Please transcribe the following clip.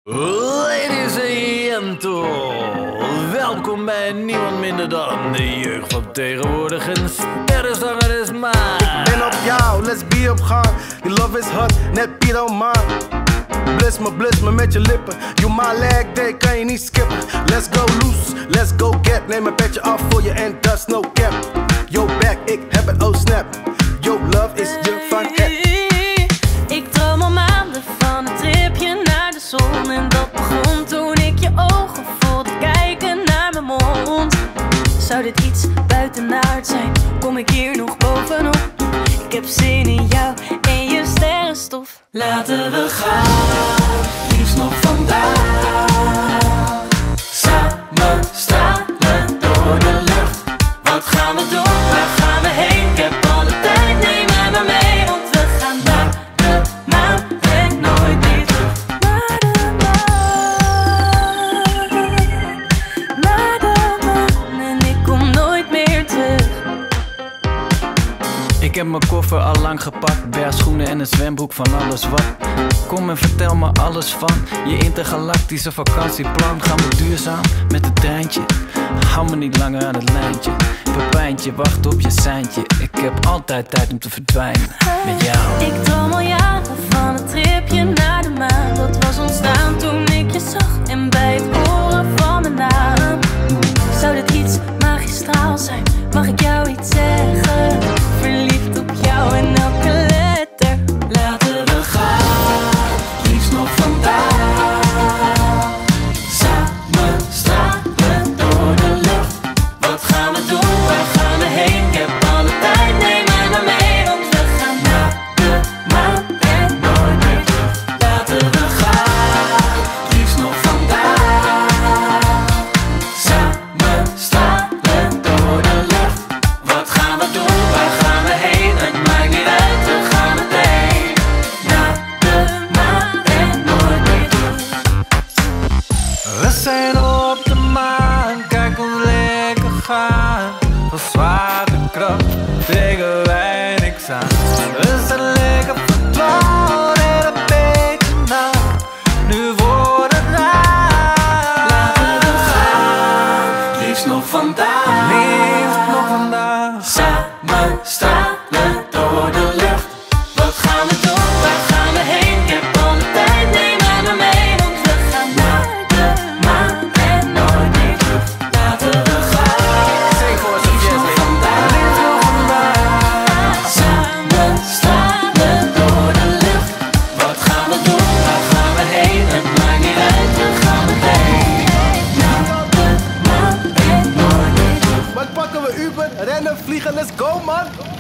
Ladies and gentlemen, welkom bij niemand minder dan de jeugd van tegenwoordig. Een sterrenzanger is maar. Ik ben op jou, let's be op gang. Die love is hot, net Piet man. Bliss me met je lippen. You my leg day, kan je niet skippen. Let's go loose, let's go get. Neem een petje af voor je en dat is no cap. Yo back, ik heb het, oh snap. Yo love is je van het. Ik droom al maanden van een tripje naar de zon. En dat begon toen ik je ogen voelde kijken naar mijn mond. Zou dit iets buitenaard zijn? Kom ik hier nog bovenop? Ik heb zin in jou en je sterrenstof. Laten we gaan, liefst nog vandaag. Samen stralen door de lucht. Wat gaan we doen? Waar gaan we heen? Ik heb alle tijd, neem mij maar mee. Want we gaan naar de maan en nooit meer terug. Naar de maan, naar de maan. En ik kom nooit meer terug. Ik heb mijn koffer al lang gepakt, bergschoenen en een zwembroek van alles wat. Kom en vertel me alles van je intergalactische vakantieplan. Gaan we duurzaam met het treintje? Hou me niet langer aan het lijntje. Pepijntje, wacht op je seintje. Ik heb altijd tijd om te verdwijnen met jou. Ik droom al jaren van een tripje naar de maan. Dat was ontstaan toen ik je zag en bij het horen van mijn naam. Zou dit iets magistraal zijn? Mag ik jou iets zeggen? Verliefd op jou en elke letter. Laten we gaan, liefst nog vandaag. Samen stralen door de lucht. Wat gaan we doen? Waar gaan we heen? Ik heb alle tijd, neem mij maar mee. Want we gaan naar de maan en nooit meer terug. Laten we gaan, liefst nog vandaag. Samen stralen door de lucht. Wat gaan we doen? Waar gaan we heen? Het maakt niet uit, we gaan meteen naar de maan en nooit meer terug. We zijn op de maan, kijk ons lekker gaan. Van zwaartekracht tegen wij niks aan. We zijn lekker verdwaald en een beetje naakt. Nu wordt het raar. Laten we gaan, liefst nog vandaag. Liefst nog vandaag. Samen stralen door de lucht. Wat gaan we doen? Waar gaan we heen? Ik heb alle tijd, neem mij maar mee. Want we gaan naar de maan en nooit meer terug. Laten we gaan, liefst nog vandaag. Samen stralen door de lucht. Wat gaan we doen? Waar gaan we heen? Het maakt niet uit, we gaan meteen naar de maan en nooit meer terug. Wat pakken we Uber, rennen, vliegen, let's go man.